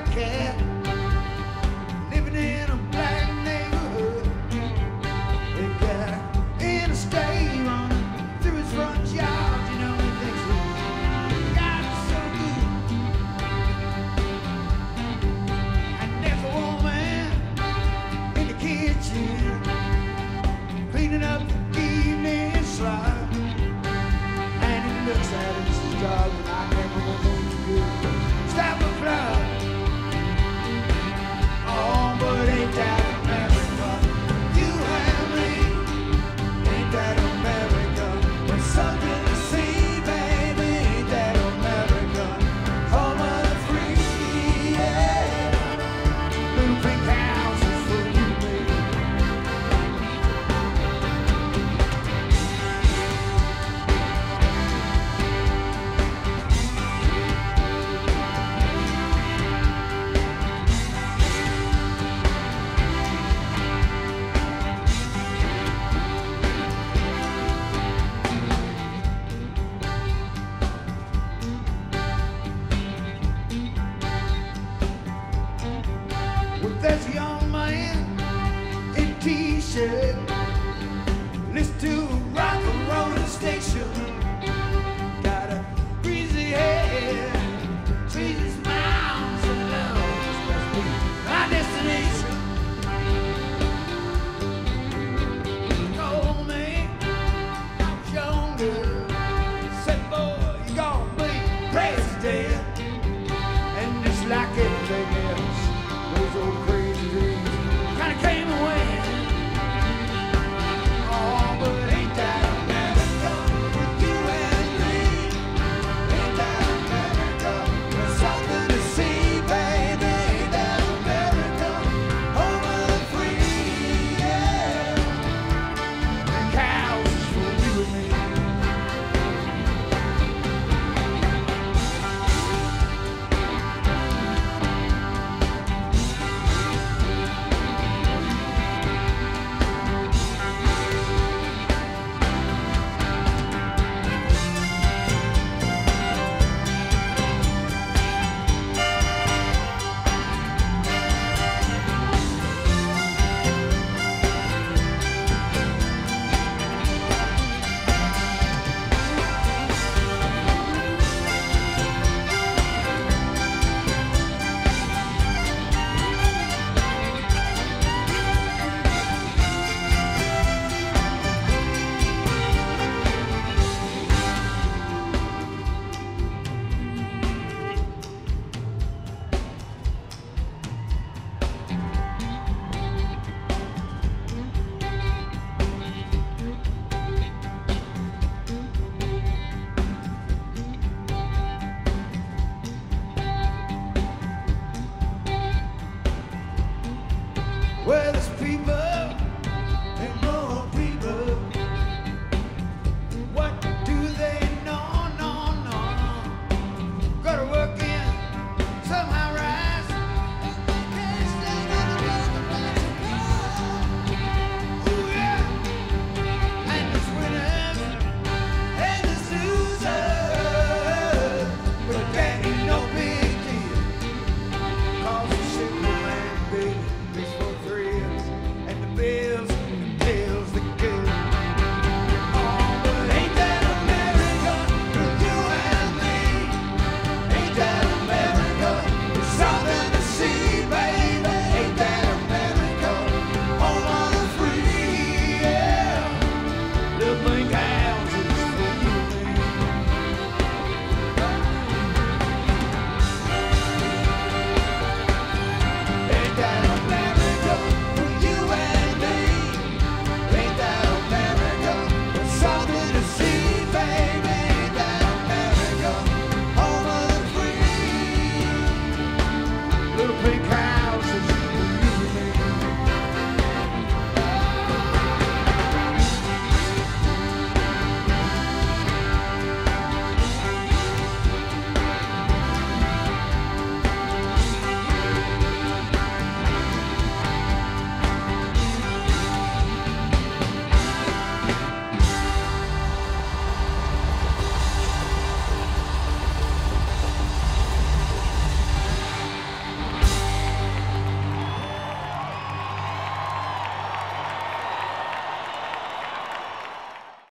cat living in a black neighborhood. He got an interstate running through his front yard. You know, he thinks he got it so good. And there's a woman in the kitchen cleaning up the evening slide. And he looks at her and says, "Darling, I never want to do stop the flood." Oh, but ain't that America? You and me. Ain't that America? There's something to see, baby. Ain't that America? Home of the free, yeah. Little pink houses for you, baby. Well, there's a young man in a t-shirt, listen to a rock and rollin' station. Got a breezy hair, breezy smiles, and love. This must be my destination. Told me I was younger, said, "Boy, you gonna be president." And just like everything else, those old crazy dreams kinda came away. Oh, but ain't that America with you and me? Ain't that America? There's something to see, baby. Ain't that America? Home of the free, yeah. And cows is for you and me. Well, there's people and more people. What do they know? No, no. Gotta work in, somehow rise. Can't stay ooh, yeah. And there's winners and there's losers. But that ain't no big deal. 'Cause the simple man, baby, is for thrills and the bills that go. Oh, but ain't that America with you and me? Ain't that America? There's something to see, baby. Ain't that America? Home of the free, yeah. Little pink houses for you and me. Ain't that America for you and me? Ain't that America? There's something to see, baby. Ain't that America? Home of the free. Little pink house.